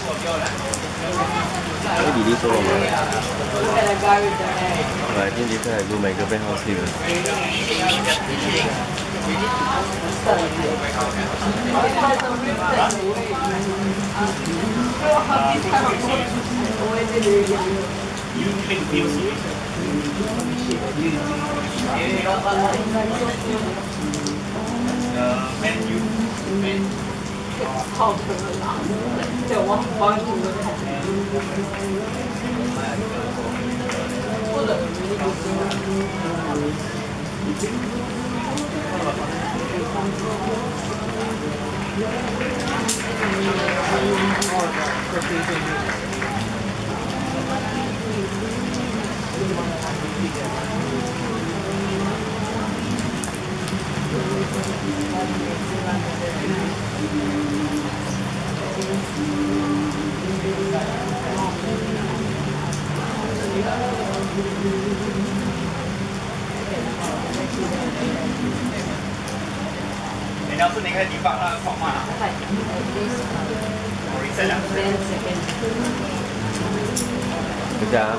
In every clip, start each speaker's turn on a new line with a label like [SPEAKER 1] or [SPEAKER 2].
[SPEAKER 1] Maybe this one. But I think this one I do my girlfriend house here. Kejap.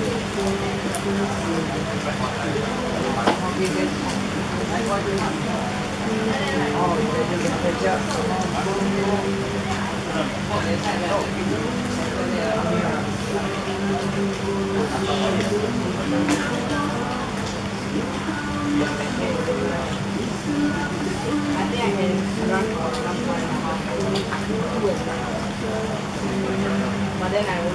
[SPEAKER 2] But then I will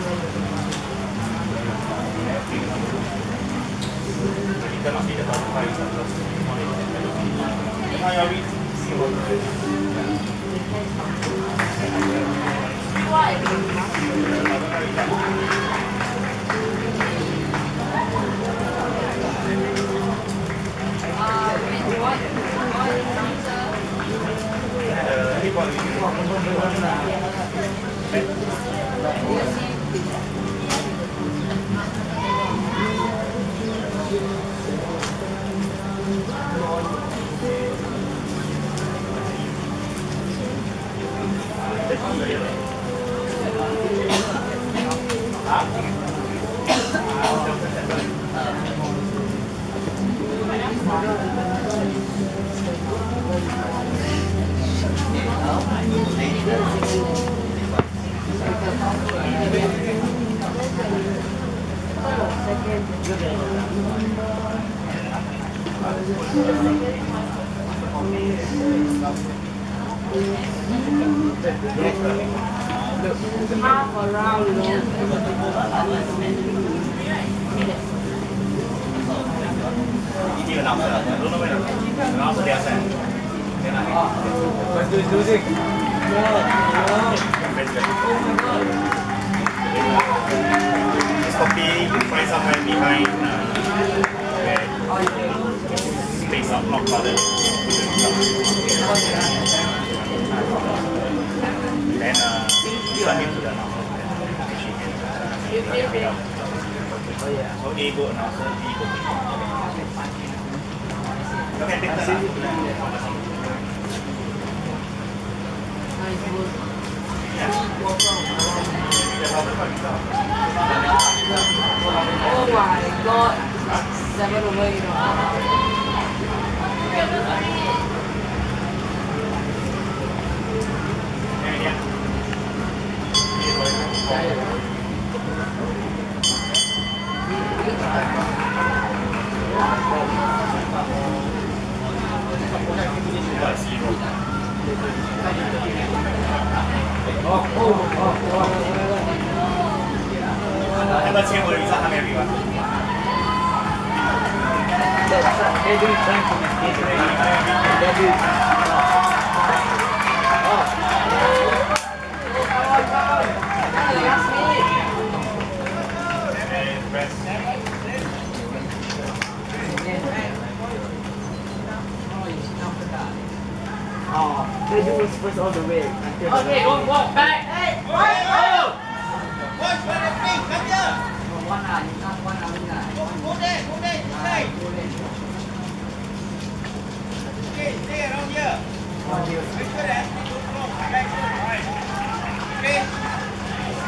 [SPEAKER 2] half around.
[SPEAKER 3] This copy you find somewhere behind space up not crowded. Then submit to the normal machine. So A go announcer, B go. You can take the
[SPEAKER 2] Oh my god, 7 over, you know.
[SPEAKER 3] Let's see what result have everyone.
[SPEAKER 2] They do it first all the way.
[SPEAKER 4] Okay, don't walk back. Hey,
[SPEAKER 3] Watch for the thing, come here.
[SPEAKER 4] one eye, not one eye.
[SPEAKER 3] Go there. Okay, stay around here. Make sure that you don't go back. Right. Okay.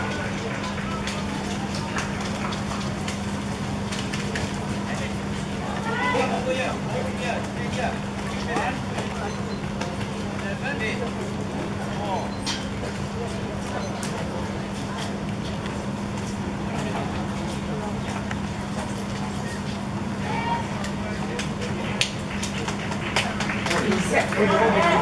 [SPEAKER 2] Except for the